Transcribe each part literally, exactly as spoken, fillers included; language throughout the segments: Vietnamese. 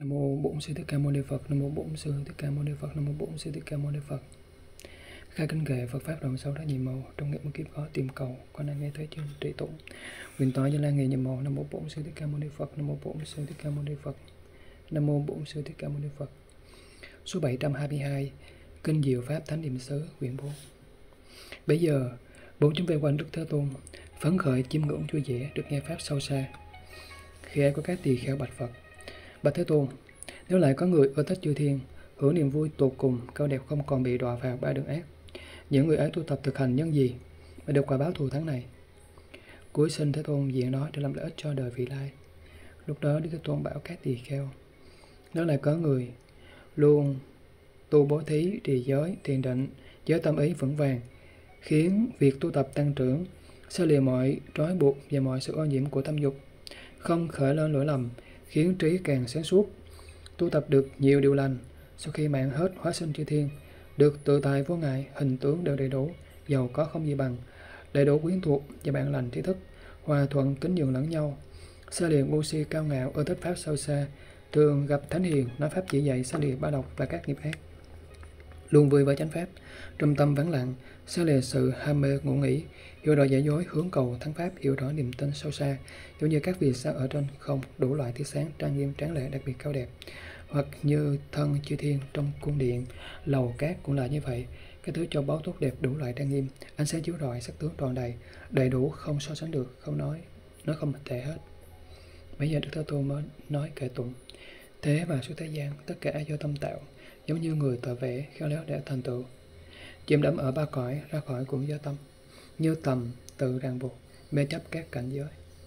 Nam mô Bổn Sư Thích Ca Mâu Ni Phật. Nam mô Bổn Sư Thích Ca Mâu Ni Phật. Nam mô Bổn Sư Thích Ca Mâu Ni Phật. Khai kinh kệ Phật pháp rộng sâu đa nhiệm màu, trong nghiệp kiếp khó tìm cầu, con đang nghe thấy chân trị tụng. Nguyện tỏ Như Lai nghề nhiệm màu. Nam mô Bổn Sư Thích Ca Mâu Ni Phật. Nam mô Bổn Sư Thích Ca Mâu Ni Phật. Nam mô Bổn Sư Thích Ca Mâu Ni Phật. Số bảy trăm hai mươi hai. Kinh Diệu Pháp Thánh Niệm Xứ quyển bốn. Bây giờ bốn chúng vây quanh Đức Thế Tôn, phấn khởi chiêm ngưỡng vui vẻ được nghe pháp sâu xa. Khi ấy có các tỳ kheo bạch Phật: Bạch Thế Tôn, nếu lại có người ưa thích chư thiên, hưởng niềm vui tột cùng, cao đẹp không còn bị đọa vào ba đường ác, những người ấy tu tập thực hành nhân gì mà được quả báo thù thắng này? Cuối sinh Thế Tôn diện nói để làm lợi ích cho đời vị lai. Lúc đó Đức Thế Tôn bảo các tỳ kheo: Nếu lại có người luôn tu bố thí, trì giới, thiền định, giới tâm ý vững vàng, khiến việc tu tập tăng trưởng, xa lìa mọi trói buộc và mọi sự ô nhiễm của tâm dục, không khởi lên lỗi lầm, khiến trí càng sáng suốt, tu tập được nhiều điều lành, sau khi mạng hết hóa sinh chư thiên, được tự tại vô ngại, hình tướng đều đầy đủ, giàu có không gì bằng, đầy đủ quyến thuộc và bạn lành trí thức, hòa thuận kính nhường lẫn nhau, xa lìa ngu si cao ngạo, ưa thích pháp sâu xa, thường gặp thánh hiền nói pháp chỉ dạy, xa lìa ba độc và các nghiệp ác, luôn vui với chánh pháp, trong tâm vắng lặng, xa lìa sự ham mê ngụ nghĩ, hiểu rõ giả dối, hướng cầu thắng pháp, hiểu rõ niềm tin sâu xa, giống như các vì sao ở trên không, đủ loại tia sáng trang nghiêm tráng lệ đặc biệt cao đẹp, hoặc như thân chư thiên trong cung điện, lầu cát cũng là như vậy. Cái thứ cho báu tốt đẹp đủ loại trang nghiêm, ánh sáng chiếu rọi, sắc tướng tròn đầy, đầy đủ không so sánh được, không nói, nói không tệ hết. Bây giờ Đức Thế Tôn mới nói kệ tụng: Thế và suốt thế gian, tất cả do tâm tạo, giống như người tờ vẽ khéo léo để thành tựu, chìm đắm ở ba cõi, ra khỏi cũng do tâm, như tầm tự ràng buộc, mê chấp các cảnh giới.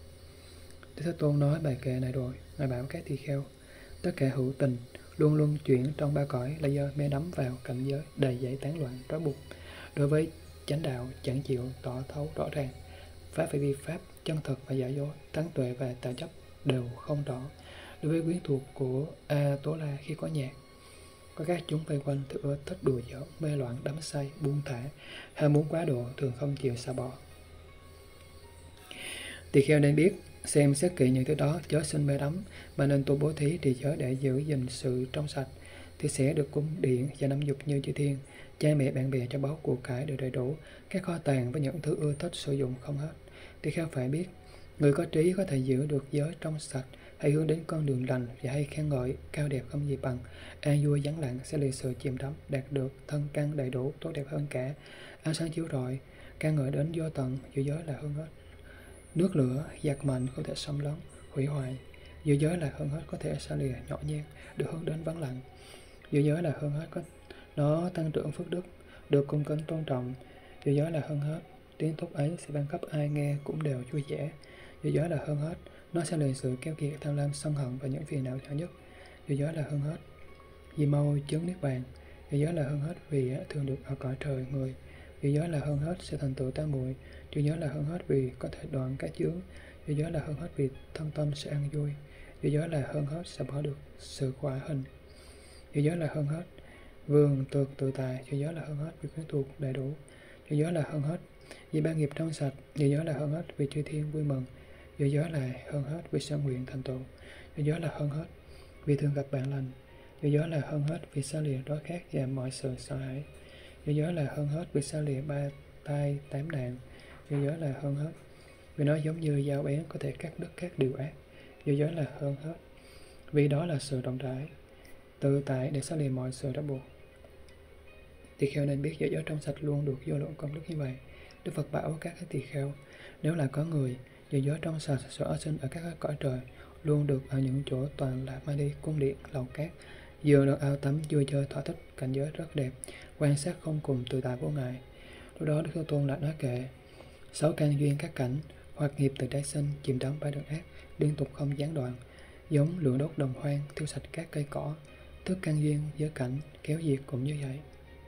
Đức Thế Tôn nói bài kệ này rồi, Ngài bảo các tỳ kheo: Tất cả hữu tình luôn luôn chuyển trong ba cõi là do mê đắm vào cảnh giới đầy dẫy tán loạn trói buộc. Đối với chánh đạo chẳng chịu tỏ thấu rõ ràng, pháp phải vi pháp chân thật và giả dối, tán tuệ và tà chấp đều không rõ. Đối với quyến thuộc của A Tố La khi có nhạc, có các chúng vây quanh thường ưa thích đùa giỡn, mê loạn, đắm say, buông thả, ham muốn quá độ, thường không chịu xả bỏ. Tỳ kheo nên biết xem xét kỹ những thứ đó, chớ sinh mê đắm, mà nên tu bố thí trì giới để giữ gìn sự trong sạch, thì sẽ được cung điện và năm dục như chư thiên. Cha mẹ bạn bè cho báu của cải đều đầy đủ, các kho tàng với những thứ ưa thích sử dụng không hết. Tỳ kheo phải biết, người có trí có thể giữ được giới trong sạch, hãy hướng đến con đường lành và hay khen ngợi cao đẹp không gì bằng, an vui vắng lặng sẽ lìa sự chìm đắm, đạt được thân căn đầy đủ tốt đẹp hơn cả, ánh sáng chiếu rọi, ca ngợi đến vô tận, giữ giới là hơn hết. Nước lửa giặc mạnh không thể xâm lấn hủy hoại, giữ giới là hơn hết, có thể xa lìa nhỏ nhen, được hướng đến vắng lặng. Giữ giới là hơn hết, có nó tăng trưởng phước đức, được cung kính tôn trọng. Giữ giới là hơn hết, tiếng tốt ấy sẽ ban cấp ai nghe cũng đều vui vẻ. Giữ giới là hơn hết, nó sẽ lìa sự keo kiệt tham lam sân hận và những phiền não nhỏ nhất. Giữ giới là hơn hết, vì mau chứng niết bàn. Giữ giới là hơn hết, vì thường được ở cõi trời người. Giữ giới là hơn hết, sẽ thành tựu tam muội. Giữ giới là hơn hết, vì có thể đoạn các chướng. Giữ giới là hơn hết, vì thân tâm sẽ an vui. Giữ giới là hơn hết, sẽ bỏ được sự khỏa hình. Giữ giới là hơn hết, vườn tược tự tại. Giữ giới là hơn hết, vì quyến thuộc đầy đủ. Giữ giới là hơn hết, vì ba nghiệp trong sạch. Giữ giới là hơn hết, vì chư thiên vui mừng. Giữ giới là hơn hết, vì sân nguyện thành tựu. Giữ giới là hơn hết, vì thường gặp bạn lành. Giữ giới là hơn hết, vì xa lìa đói khát và mọi sự sợ hãi. Giữ giới là hơn hết, vì xa lìa ba tai tám nạn. Giữ giới là hơn hết, vì nó giống như dao bén có thể cắt đứt các điều ác. Giữ giới là hơn hết, vì đó là sự rộng rãi, tự tại để xa lìa mọi sự ràng buộc. Tỳ kheo nên biết giữ giới trong sạch luôn được vô lượng công đức như vậy. Đức Phật bảo các tỳ kheo: Nếu là có người giữ giới trong sạch sẽ ở sinh ở các cõi trời, luôn được ở những chỗ toàn là mai đi, cung điện, lầu cát, vừa được ao tắm vui chơi thỏa thích, cảnh giới rất đẹp, quan sát không cùng, tự tại vô ngại. Lúc đó Đức Thế Tôn lại nói kệ: Sáu căn duyên các cảnh, hoặc nghiệp từ trái sinh, chìm đắm ba đường ác, liên tục không gián đoạn, giống lửa đốt đồng hoang, thiêu sạch các cây cỏ. Thức căn duyên giới cảnh kéo diệt cũng như vậy.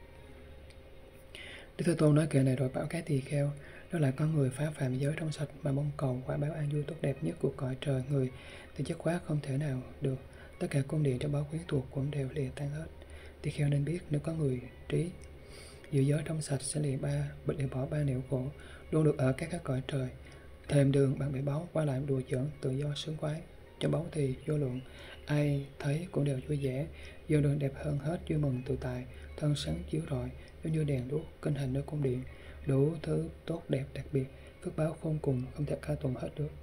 Đức Thế Tôn nói kệ này rồi bảo các tỳ kheo: Nếu lại có người phá phạm giới trong sạch mà mong cầu quả báo an vui tốt đẹp nhất của cõi trời người, thì chất quá không thể nào được. Tất cả cung điện trong báo quyến thuộc cũng đều lìa tan hết. Tỳ kheo nên biết, nếu có người trí giữ giới trong sạch sẽ lìa ba bịch lìa bỏ ba nẻo khổ, luôn được ở các các cõi trời, thềm đường bằng bể báu, qua lại đùa giỡn tự do sướng khoái. Trong báu thì vô lượng, ai thấy cũng đều vui vẻ. Dương đường đẹp hơn hết, vui mừng tự tại, thân sáng chiếu rọi, giống như đèn đuốc kinh hành nơi cung điện, đủ thứ tốt đẹp đặc biệt, phước báo khôn cùng, không thể ca tụng hết được.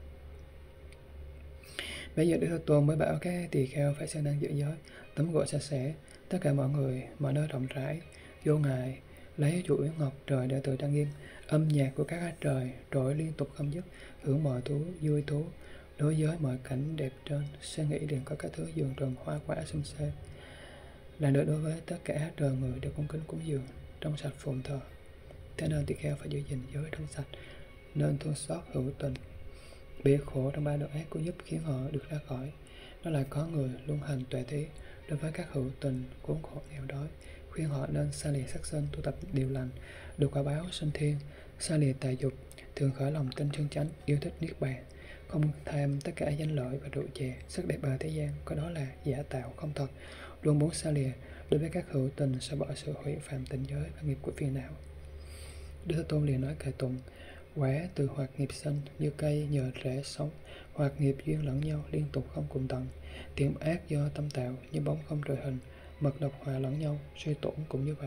Bây giờ Đức Thế Tôn mới bảo các tỳ kheo phải siêng năng giữ giới, tắm gội sạch sẽ, tất cả mọi người, mọi nơi rộng rãi, vô ngại, lấy chuỗi ngọc trời để tự trang nghiêm, âm nhạc của các hát trời trỗi liên tục không dứt, hưởng mọi thú vui thú, đối với mọi cảnh đẹp trên, suy nghĩ liền có các thứ vườn rừng hoa quả xum xê. Là nữa đối với tất cả hát trời người đều cung kính cúng dường, trong sạch phụng thờ. Thế nên tỳ kheo phải giữ gìn giới trong sạch, nên thương xót hữu tình, bị khổ trong ba độ ác cũng giúp khiến họ được ra khỏi. Đó là có người luôn hành tuệ thí đối với các hữu tình khốn khổ nghèo đói, khuyên họ nên xa lìa sát sinh, tu tập điều lành, được quả báo sinh thiên, xa lìa tà dục, thường khởi lòng tin chân chánh, yêu thích niết bàn, không tham tất cả danh lợi và rượu chè, sắc đẹp ở thế gian, có đó là giả tạo không thật, luôn muốn xa lìa đối với các hữu tình, sẽ bỏ sự hủy phạm tình giới và nghiệp của phiền não. Đức Thế Tôn liền nói kệ tụng: quả từ hoặc nghiệp sinh, như cây nhờ rễ sống, hoặc nghiệp duyên lẫn nhau, liên tục không cùng tận. Thiện ác do tâm tạo, như bóng không rời hình, mật độc hòa lẫn nhau, suy tổn cũng như vậy.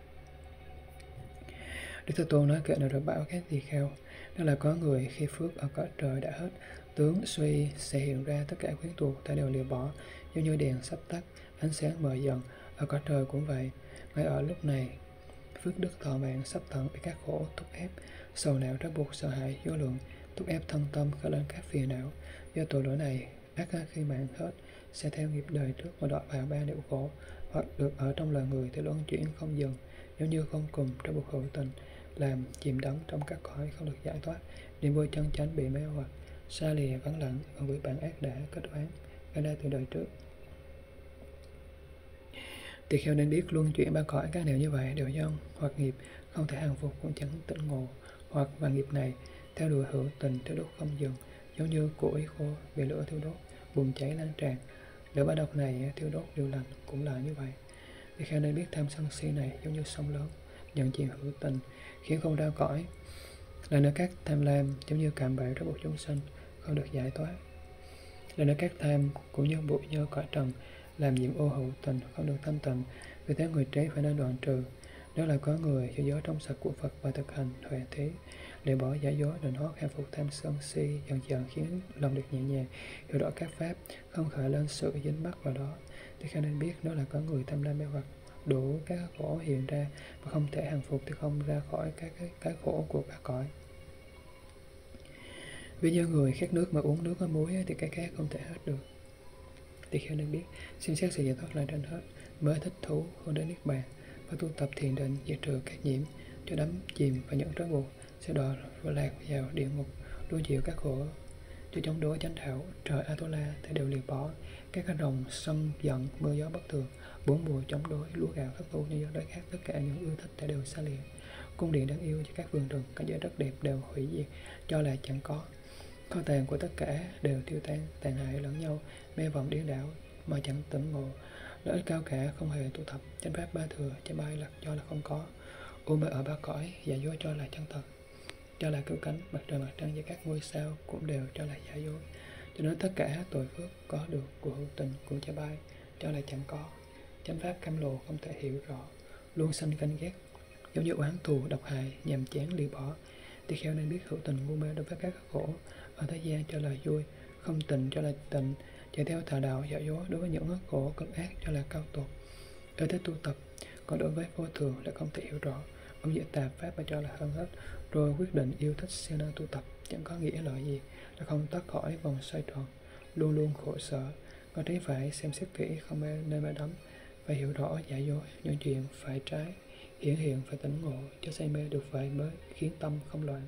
Đức Thế Tôn nói kệ này rồi bảo các tỳ kheo, đó là có người khi phước ở cõi trời đã hết, tướng suy sẽ hiện ra, tất cả quyến thuộc ta đều lìa bỏ, giống như đèn sắp tắt, ánh sáng mờ dần. Ở cõi trời cũng vậy, ngay ở lúc này phước đức thọ mạng sắp tận, bị các khổ thúc ép, sầu não trói buộc, sợ hãi vô lượng, thúc ép thân tâm khởi lên các phiền não. Do tội lỗi này, ác khi mạng hết sẽ theo nghiệp đời trước mà đọa vào ba điệu khổ, hoặc được ở trong lời người thì luân chuyển không dừng, giống như không cùng trói buộc hữu tình, làm chìm đắm trong các cõi không được giải thoát, niềm vui chân chánh bị mê hoặc, xa lìa vắng lặng ở với bản ác đã kết oán gây ra từ đời trước. Tỳ kheo nên biết luân chuyển ba cõi các điều như vậy đều do hoặc nghiệp không thể hàng phục cũng chẳng tỉnh ngộ, hoặc và nghiệp này theo đuổi hữu tình thiêu đốt không dừng, giống như củi khô bị lửa thiêu đốt, bùng cháy lan tràn. Lửa ba độc này thiêu đốt điều lành cũng là như vậy. Tỳ kheo nên biết tham sân si này giống như sông lớn nhận chìm hữu tình, khiến không ra cõi. Là nơi các tham lam giống như cạm bẫy trói buộc chúng sinh không được giải thoát. Là nơi các tham cũng như bụi nhơ cõi trần, làm nhiễm ô hữu tình không được thanh tịnh, vì thế người trí phải nên đoạn trừ. Đó là có người giữ giới trong sạch của Phật và thực hành huệ thí, để bỏ giả dối định hót, khắc phục tham sân si, dần dần khiến lòng được nhẹ nhàng, hiểu rõ các pháp, không khởi lên sự dính mắc vào đó. Thì khả nên biết đó là có người tham lam mê hoặc, đủ các khổ hiện ra và không thể hàng phục thì không ra khỏi các cái, cái khổ của ba cõi. Ví như người khát nước mà uống nước có muối thì cái khát không thể hết được. Thì kheo nên biết xem xét sự giải thoát là trên hết, mới thích thú hướng đến niết bàn, và tu tập thiền định diệt trừ các nhiễm, cho đắm chìm và những trói buộc, sẽ đọa lạc vào địa ngục, đối chịu các khổ. Cho chống đối chánh đạo, trời Atula thì đều lìa bỏ, các cái rồng sân giận, mưa gió bất thường, bốn mùa chống đối, lúa gạo khắc tu như do đối khác, tất cả những ưa thích đã đều xa lìa. Cung điện đáng yêu cho các vườn rừng, cảnh giới rất đẹp đều hủy diệt, cho là chẳng có. Kho tàng của tất cả đều tiêu tan, tàn hại lẫn nhau, mê vọng điên đảo mà chẳng tỉnh ngộ. Lợi ích cao cả không hề tu tập, chánh pháp ba thừa, chánh ba lạc cho là không có. U mê ở ba cõi, giả dối cho là chân thật, cho là cứu cánh, mặt trời mặt trăng với các ngôi sao cũng đều cho là giả dối. Cho nên tất cả tội phước có được của hữu tình, của cha bai cho là chẳng có. Chánh pháp cam lộ không thể hiểu rõ, luôn sanh ganh ghét, giống như oán thù độc hại, nhàm chán lìa bỏ. Tỳ kheo nên biết hữu tình ngu mê đối với các khổ ở thế gian cho là vui, không tình cho là tịnh, chạy theo tà đạo giả dối đối với những khổ cực ác cho là cao tột. Ở thế tu tập, còn đối với vô thường là không thể hiểu rõ, ông dễ tà pháp mà cho là hơn hết, rồi quyết định yêu thích siêng năng tu tập, chẳng có nghĩa lợi gì, là không thoát khỏi vòng xoay tròn, luôn luôn khổ sở. Có trí phải xem xét kỹ, không nên mê đắm, phải hiểu rõ giả dối, những chuyện phải trái hiển hiện phải tỉnh ngộ, cho say mê được vậy mới khiến tâm không loạn.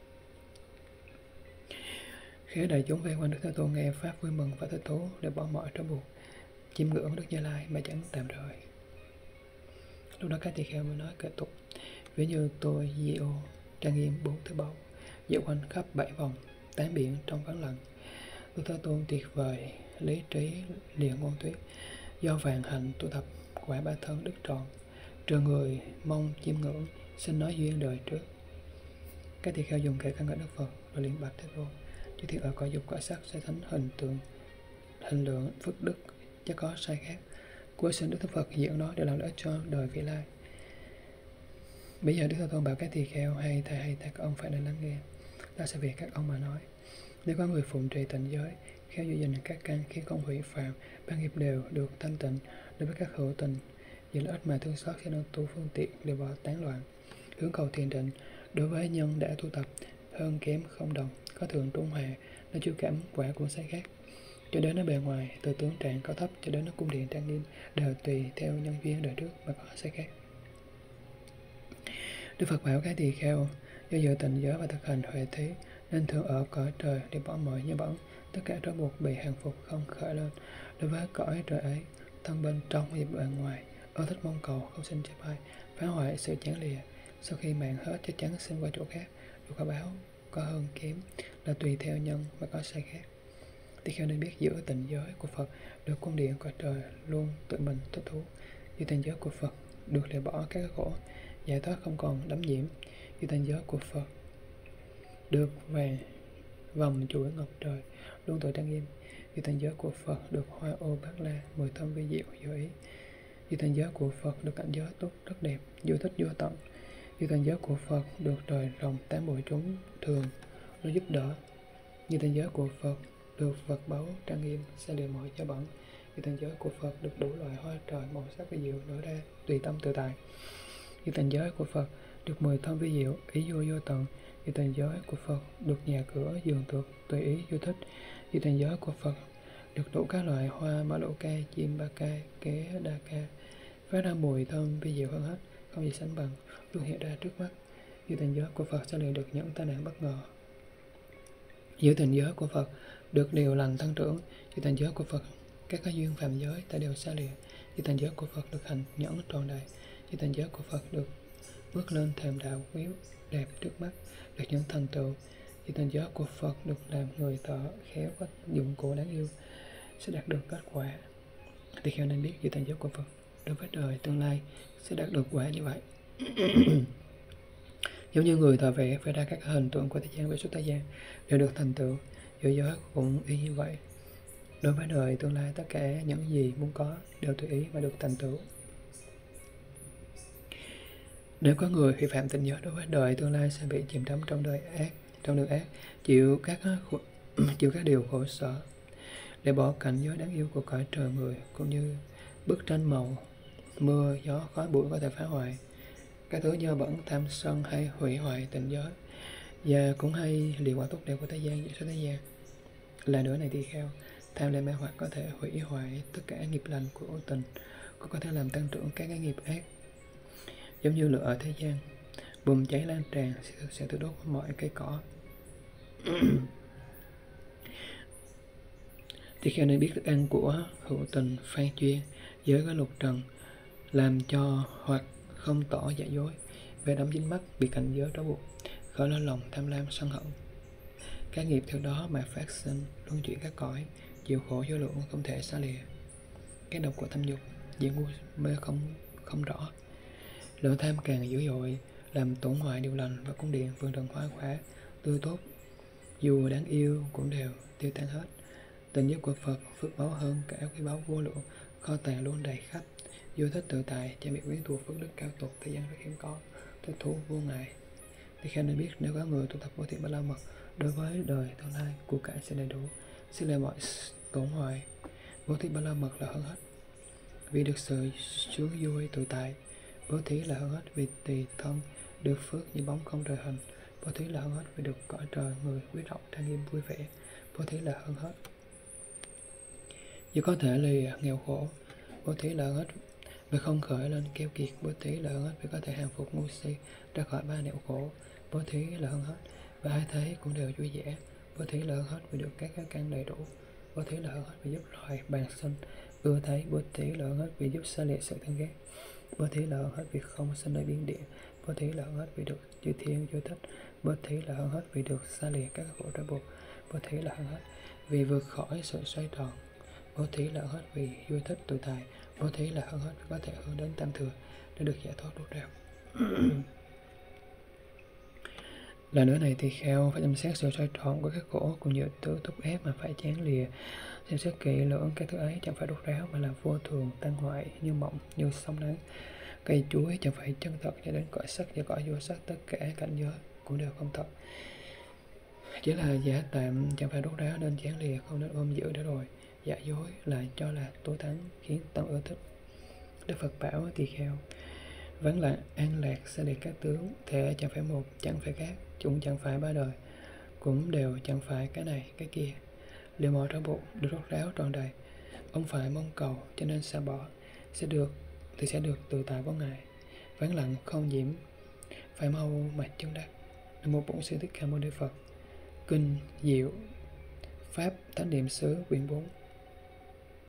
Khi đại chúng vây quanh Đức Thế Tôn nghe pháp vui mừng và thích thú, để bỏ mọi trói buộc, chiêm ngưỡng Đức Như Lai mà chẳng tạm rời. Lúc đó các tỳ kheo mới nói kệ tục: ví như tôi Di ô trang nghiêm bốn thứ báu, dạo quanh khắp bảy vòng, tán biển trong vắng lặng. Đức Thế Tôn tuyệt vời, lý trí liền ngôn thuyết, do vạn hạnh tu tập quả ba thân đức tròn, trừ người mong chiêm ngưỡng, xin nói duyên đời trước. Các tỳ kheo dùng kệ ca ngợi Đức Phật, rồi liền bạch Thế Tôn: chư thiên ở cõi dục cõi sắc sẽ thánh hình tượng hình lượng, phước đức, chứ có sai khác. Cuối sinh Đức Thế Phật diễn đó để làm lợi ích cho đời vị lai. Bây giờ Đức Thế Tôn bảo các tỳ kheo hay thầy hay thầy các ông phải nên lắng nghe. Ta sẽ về các ông mà nói. Nếu có người phụng trì tịnh giới, khéo giữ gìn các căn khiến không hủy phạm, ban nghiệp đều được thanh tịnh, đối với các hữu tình, vì lợi ích mà thương xót khi nâng tu phương tiện đều bỏ tán loạn, hướng cầu thiền định, đối với nhân đã tu tập, hơn kém không đồng, có thường trung hòa, nó chưa cảm quả của sai khác. Cho đến nó bề ngoài, từ tướng trạng cao thấp cho đến nó cung điện trang nghiêm, đều tùy theo nhân duyên đời trước mà có sai khác. Đức Phật bảo các tỳ kheo, do dự tịnh giới và thực hành huệ thí, nên thường ở cõi trời để bỏ mọi như bẩn, tất cả trói buộc bị hàng phục không khởi lên. Đối với cõi trời ấy, thân bên trong và bên ngoài, ưa thích mong cầu không sinh chép ai, phá hoại sự chán lìa. Sau khi mạng hết chắc chắn sinh qua chỗ khác, dù có báo có hơn kém là tùy theo nhân mà có sai khác. Tỳ kheo nên biết giữ tịnh giới của Phật, được cung điện cõi trời luôn tự mình thích thú. Giữ tịnh giới của Phật được lìa bỏ các khổ, giải thoát không còn đắm nhiễm. Giữ tịnh giới của Phật được vàng vòng chuỗi ngọc trời luôn tự trang nghiêm. Giữ tịnh giới của Phật được hoa ô bát la mười thơm vi diệu vô ý. Giữ tịnh giới của Phật được cảnh giới tốt rất đẹp, vô thích vô tận. Giữ tịnh giới của Phật được trời rồng tám bội chúng thường luôn giúp đỡ. Giữ tịnh giới của Phật được Phật báu trang nghiêm, xa lìa mọi giới bẩn. Giữ tịnh giới của Phật được đủ loại hoa trời màu sắc vi diệu nở ra tùy tâm tự tại. Giữ tịnh giới của Phật được mười thơm vi diệu ý vô vô tận. Giữ tịnh giới của Phật được nhà cửa giường tược tùy ý vô thích. Giữ tịnh giới của Phật được đủ các loại hoa mã lỗ ca, chim ba ca, kế đa ca, phát ra mùi thơm vi diệu hơn hết, không gì sánh bằng, luôn hiện ra trước mắt. Giữ tịnh giới của Phật sẽ liền được những tai nạn bất ngờ. Giữ tịnh giới của Phật được điều lành tăng trưởng. Giữ tịnh giới của Phật các cái duyên phạm giới ta đều xa lìa. Giữ tịnh giới của Phật được hành nhẫn tròn đầy. Giữ tịnh giới của Phật được bước lên thềm đạo quý đẹp trước mắt, được những thành tựu. Giữ tịnh giới của Phật được làm người thợ khéo có dụng cụ đáng yêu, sẽ đạt được kết quả. Tỳ kheo nên biết giữ tịnh giới của Phật đối với đời tương lai sẽ đạt được quả như vậy. Giống như người thợ vẽ vẽ ra các hình tượng của thế gian với suốt thế gian đều được thành tựu, giữ giới cũng y như vậy. Đối với đời tương lai, tất cả những gì muốn có đều tùy ý mà được thành tựu. Nếu có người vi phạm tịnh giới đối với đời tương lai sẽ bị chìm đắm trong đời ác, trong đường ác, chịu các chịu các điều khổ sở. Để bỏ cảnh giới đáng yêu của cõi trời người, cũng như bức tranh màu, mưa, gió, khói bụi có thể phá hoại các thứ dơ bẩn, tham sân hay hủy hoại tịnh giới, và cũng hay liệu quả tốt đẹp của thế gian giữa số thế gian. Là nữa này tỳ kheo, tham lam mê hoặc có thể hủy hoại tất cả nghiệp lành của vô tình, cũng có thể làm tăng trưởng các cái nghiệp ác. Giống như lửa ở thế gian, bùng cháy lan tràn sẽ tự đốt mọi cây cỏ. Tỳ kheo nên biết thức ăn của hữu tình phan chuyên, giới có lục trần, làm cho hoặc không tỏ giả dối, về đắm dính mắc bị cảnh giới trói buộc, khởi lên lòng tham lam sân hận. Các nghiệp theo đó mà phát sinh, luân chuyển các cõi, chịu khổ vô lượng không thể xa lìa. Cái độc của tham dục, diện ngu mê không không rõ. Lửa tham càng dữ dội, làm tổn hoại điều lành và cung điện vườn trần hoa quả tươi tốt, dù đáng yêu cũng đều tiêu tan hết. Tình giới của Phật phước báu hơn cả quý báu vô lượng, kho tàng luôn đầy khách, vô thích tự tại, cha mẹ quyến thuộc phước đức cao tục, thế gian rất hiếm có, thích thú vô ngại. Thì kheo nên biết nếu có người tu tập bố thí ba la mật, đối với đời tương lai của cải sẽ đầy đủ, sẽ là mọi tổn hoại. Bố thí ba la mật là hơn hết, vì được sự sướng vui tự tại. Bố thí là hơn hết vì tùy thân được phước như bóng không trời hình. Bố thí là hơn hết vì được cõi trời người quý trọng trang nghiêm vui vẻ. Bố thí là hơn hết vì có thể lìa nghèo khổ. Bố thí là hơn hết vì không khởi lên keo kiệt. Bố thí là hơn hết vì có thể hàng phục ngu si ra khỏi ba nẻo khổ. Bố thí là hơn hết và hai thế cũng đều vui vẻ. Bố thí là hơn hết vì được các căn đầy đủ. Bố thí là hơn hết vì giúp loài bàn sinh ưa thấy. Bố thí là hơn hết vì giúp xa lìa sự thân ghét. Bố thí là hơn hết vì không sinh nơi biên địa. Bố thí là hơn hết vì được chư thiên vô thích. Bố thí là hơn hết vì được xa lìa các khổ trói buộc. Bố thí là hơn hết vì vượt khỏi sự xoay tròn. Bố thí là hơn hết vì vui thích tự tại. Bố thí là hơn hết vì có thể hướng đến tam thừa để được giải thoát rốt ráo. Là nữa này thì kheo phải xem xét sự soi tròn của các khổ cũng như tự thúc ép mà phải chán lìa, xem xét kỹ lưỡng cái thứ ấy chẳng phải đốt ráo mà là vô thường tan hoại, như mộng như sóng nắng. Cây chuối chẳng phải chân thật, cho đến cõi sắc và cõi vô sắc tất cả cảnh giới cũng đều không thật, chỉ là giả tạm, chẳng phải đốt ráo nên chán lìa, không nên ôm giữ đó rồi. Giả dối là cho là tối thắng khiến tâm ưa thích. Đức Phật bảo tỳ kheo: vắng lặng an lạc sẽ liệt các tướng, thể chẳng phải một, chẳng phải khác, chúng chẳng phải ba đời, cũng đều chẳng phải cái này cái kia. Liệu mọi trong bụng được rốt ráo tròn đầy, ông phải mong cầu cho nên xa bỏ, sẽ được thì sẽ được tự tại vô ngại. Vắng lặng không nhiễm, phải mau mạch chân đắc. Nam mô Bổn Sư Thích Ca Mâu Ni Phật. Kinh Diệu Pháp Thánh Niệm Xứ quyển bốn.